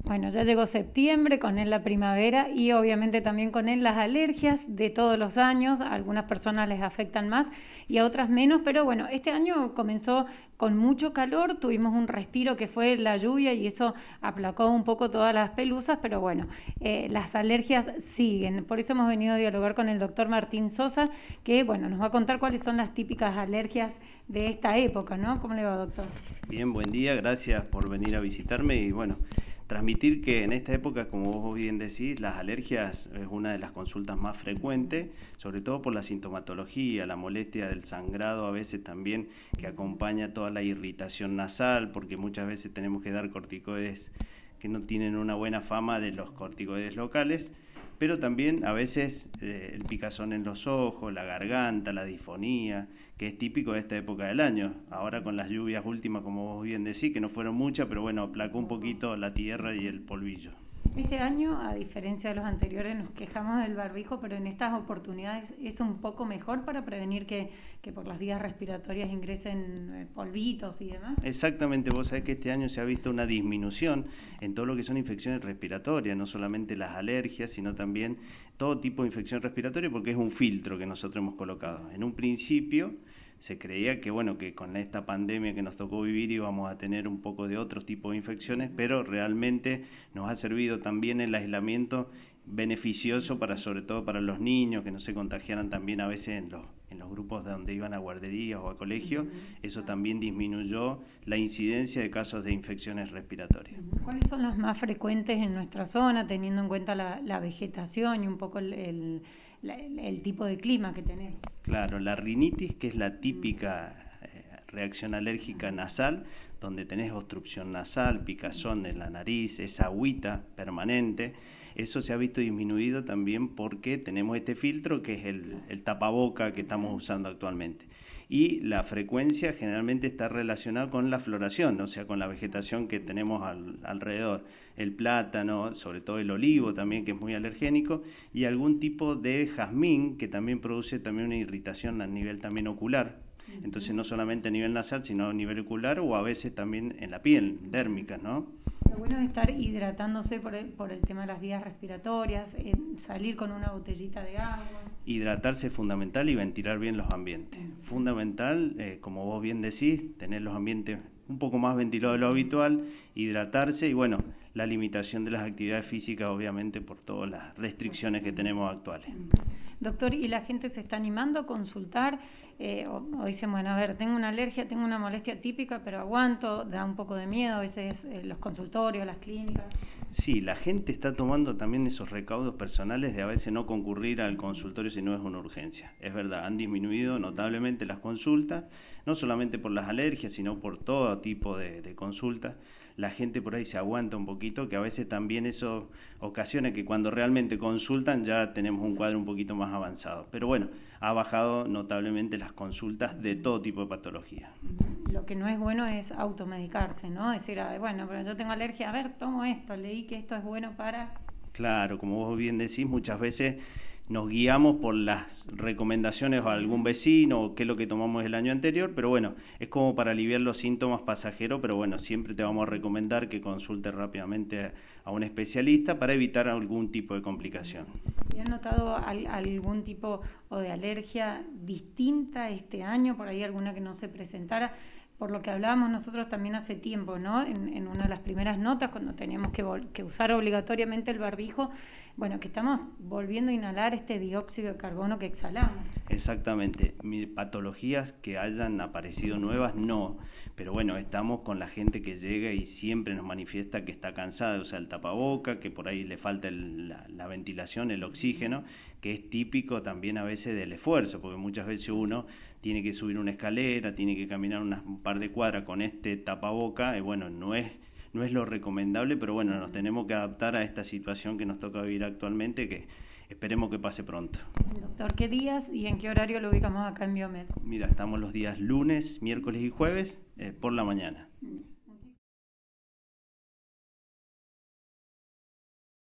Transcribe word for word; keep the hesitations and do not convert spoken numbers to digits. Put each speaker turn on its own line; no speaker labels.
Bueno, ya llegó septiembre, con él la primavera y obviamente también con él las alergias de todos los años. A algunas personas les afectan más y a otras menos, pero bueno, este año comenzó con mucho calor, tuvimos un respiro que fue la lluvia y eso aplacó un poco todas las pelusas, pero bueno, eh, las alergias siguen. Por eso hemos venido a dialogar con el doctor Martín Sosa, que bueno, nos va a contar cuáles son las típicas alergias de esta época, ¿no? ¿Cómo le va, doctor?
Bien, buen día, gracias por venir a visitarme y bueno, transmitir que en esta época, como vos bien decís, las alergias es una de las consultas más frecuentes, sobre todo por la sintomatología, la molestia del sangrado, a veces también que acompaña toda la irritación nasal, porque muchas veces tenemos que dar corticoides que no tienen una buena fama de los corticoides locales, pero también a veces eh, el picazón en los ojos, la garganta, la disfonía, que es típico de esta época del año. Ahora con las lluvias últimas, como vos bien decís, que no fueron muchas, pero bueno, aplacó un poquito la tierra y el polvillo.
Este año, a diferencia de los anteriores, nos quejamos del barbijo, pero en estas oportunidades es un poco mejor para prevenir que, que por las vías respiratorias ingresen polvitos y demás.
Exactamente, vos sabés que este año se ha visto una disminución en todo lo que son infecciones respiratorias, no solamente las alergias, sino también todo tipo de infección respiratoria, porque es un filtro que nosotros hemos colocado. En un principio se creía que bueno que con esta pandemia que nos tocó vivir íbamos a tener un poco de otro tipo de infecciones, pero realmente nos ha servido también el aislamiento beneficioso para sobre todo para los niños que no se contagiaran también a veces en los en los grupos de donde iban a guarderías o a colegios. Eso también disminuyó la incidencia de casos de infecciones respiratorias.
¿Cuáles son los más frecuentes en nuestra zona, teniendo en cuenta la, la vegetación y un poco el, el, la, el tipo de clima que tenemos?
Claro, la rinitis, que es la típica eh, reacción alérgica nasal, donde tenés obstrucción nasal, picazón de la nariz, esa agüita permanente. Eso se ha visto disminuido también porque tenemos este filtro que es el, el tapaboca que estamos usando actualmente. Y la frecuencia generalmente está relacionada con la floración, o sea, con la vegetación que tenemos al, alrededor. El plátano, sobre todo el olivo también, que es muy alergénico, y algún tipo de jazmín que también produce también una irritación a nivel también ocular. Entonces no solamente a nivel nasal, sino a nivel ocular o a veces también en la piel, dérmica, ¿no?
Lo bueno es estar hidratándose por el, por el tema de las vías respiratorias, eh, salir con una botellita de agua.
Hidratarse es fundamental y ventilar bien los ambientes. Uh-huh. Fundamental, eh, como vos bien decís, tener los ambientes un poco más ventilados de lo habitual, hidratarse y bueno, la limitación de las actividades físicas obviamente por todas las restricciones que tenemos actuales.
Doctor, ¿y la gente se está animando a consultar? Eh, o, o dicen, bueno, a ver, tengo una alergia, tengo una molestia típica, pero aguanto, da un poco de miedo a veces eh, los consultorios, las clínicas.
Sí, la gente está tomando también esos recaudos personales de a veces no concurrir al consultorio si no es una urgencia. Es verdad, han disminuido notablemente las consultas, no solamente por las alergias, sino por todo tipo de, de consultas. La gente por ahí se aguanta un poquito, que a veces también eso ocasiona que cuando realmente consultan ya tenemos un cuadro un poquito más avanzado. Pero bueno, ha bajado notablemente las consultas de todo tipo de patología.
Lo que no es bueno es automedicarse, ¿no? Decir, bueno, pero yo tengo alergia, a ver, tomo esto, leí que esto es bueno para...
Claro, como vos bien decís, muchas veces nos guiamos por las recomendaciones de algún vecino o qué es lo que tomamos el año anterior, pero bueno, es como para aliviar los síntomas pasajeros, pero bueno, siempre te vamos a recomendar que consultes rápidamente a un especialista para evitar algún tipo de complicación.
¿Y han notado al, algún tipo o de alergia distinta este año, por ahí alguna que no se presentara? Por lo que hablábamos nosotros también hace tiempo, ¿no? En, en una de las primeras notas, cuando teníamos que, que usar obligatoriamente el barbijo, bueno, que estamos volviendo a inhalar este dióxido de carbono que exhalamos.
Exactamente. Patologías que hayan aparecido nuevas, no. Pero bueno, estamos con la gente que llega y siempre nos manifiesta que está cansada de usar el tapaboca, que por ahí le falta el, la, la ventilación, el oxígeno, que es típico también a veces del esfuerzo, porque muchas veces uno tiene que subir una escalera, tiene que caminar unas, un par de cuadras con este tapaboca, y bueno, no es, no es lo recomendable, pero bueno, nos tenemos que adaptar a esta situación que nos toca vivir actualmente, que esperemos que pase pronto.
Doctor, ¿qué días y en qué horario lo ubicamos acá en Biomed?
Mira, estamos los días lunes, miércoles y jueves eh, por la mañana.